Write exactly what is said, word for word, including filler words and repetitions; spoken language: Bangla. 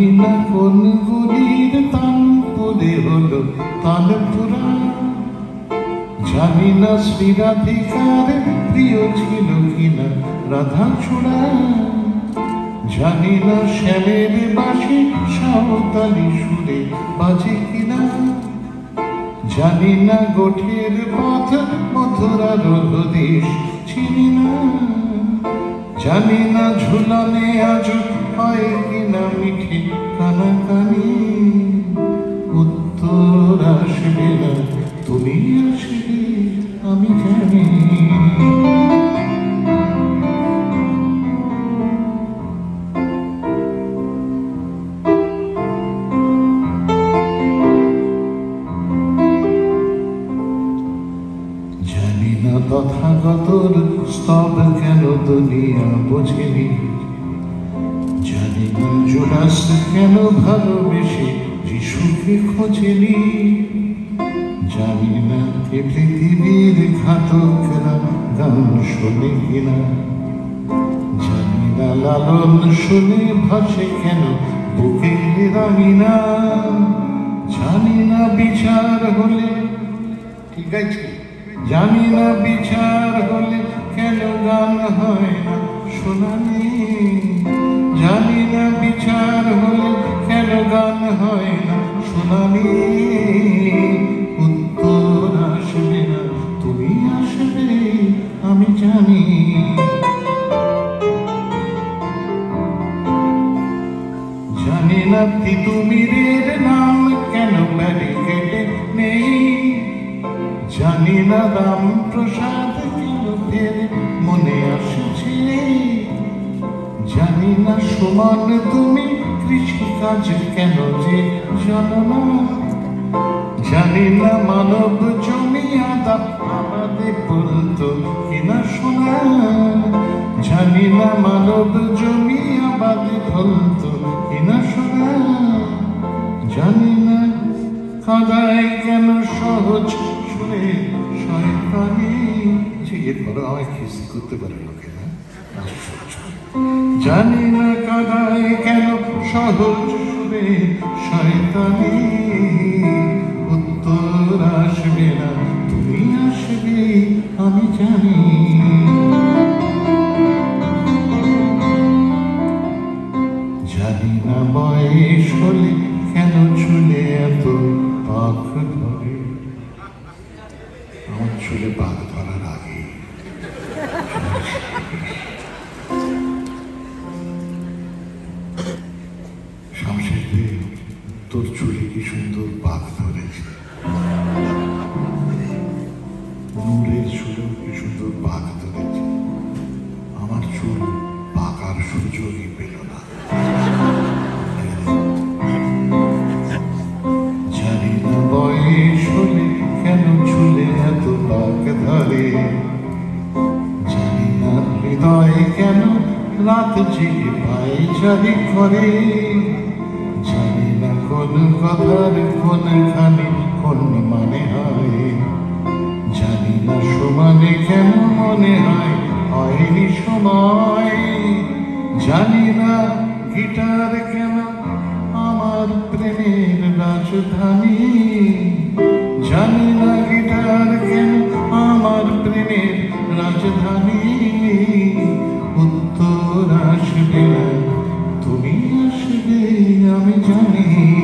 জানি না কোন গুলির তান পড়ে হলো তানপুরা, জানি না শ্রীরাধিকার প্রিয় ছিল কিনা রাধা ছোড়া, জানি না শ্যামের বাঁশি সাঁওতালি সুরে বাজে কিনা, জানি না গোঠের পথ মধুরার হদিস চিনি না, জানি না ঝুলনে আজ হয় কিনা মিঠে কানাকানি। উত্তর আসবে না, তুমি আসবে আমি জানি। জানি না তথাগতর স্তব কেন দুনিয়া বোঝেনি, জানি না জুডাস কেন ভালোবেসে যিশুকে খোঁজেনি, জানি না এ পৃথিবীর ঘাতকরা গান শোনে কিনা, জানি না লালন শুনে ভাসে কেন বুকে রাঙিনা, জানি না বিচার হলে, ঠিক আছে, জানি না বিচার হলে কেন গান হয় না শোনা নেই, জানি না বিচার হলে কেন গান হয় না শোনা নেই। উত্তর আসবে না, তুমি আসবে আমি জানি। জানি না তিতুমিরের নাম কেন ব্যারিকেডে নেই, জানি না রাম প্রসাদ কেন ফের মনে আসছে, জানি না সমান তুমি কৃষিকাজ কেন যে জানো না, জানি না মানব জমি আদা আমাদের বলতো কিনা শোনা, জানি না মানব জমি আবাদে বলতো কিনা শোনা, জানি না কাদায় কেন সহজ শুনে শয়তানি। এরপরে আমায় খিস্তি করতে পারে লোকে না, জানি না কাদায় কেন সহজ শুনে শয়তানি। উত্তর আসবে না, তুমি আসবে আমি জানি। জানি না বয়স হলে কেন চুলে এত পাখ ধরে, আমার চুলে পাখ ধরার আগে শামশেদে তোর চুলে কি সুন্দর পাক ধরেছে, নূরের চুলেও কি সুন্দর পাক ধরেছে, আমার চুল পাকার সুযোগই পেল না। জানি না বয়স হলে কেন চুলে এত পাক ধরে, জানি না হৃদয় কেন রাত জেগে পায় জারি করে, জানি না কোন কথার কোনখানে কোন মানে হয়, জানি না সমানে কেন মনে হয় হয়নি সময়, জানি না গিটার কেন আমার প্রেমের রাজধানী, জানি না গিটার কেন আমার প্রেমের রাজধানী। উত্তর আসবে না, তুমি আসবে আমি জানি।